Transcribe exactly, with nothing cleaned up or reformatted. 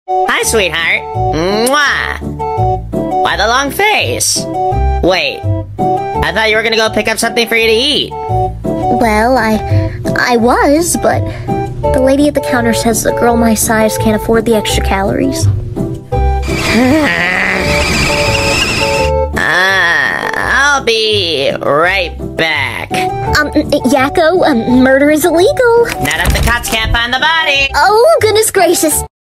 Hi, sweetheart. Mwah. Why the long face? Wait, I thought you were gonna go pick up something for you to eat. Well, I... I was, but the lady at the counter says a girl my size can't afford the extra calories. Ah, I'll be right back. Um, Yakko, um, murder is illegal. Not if the cops can't find the body. Oh, goodness gracious.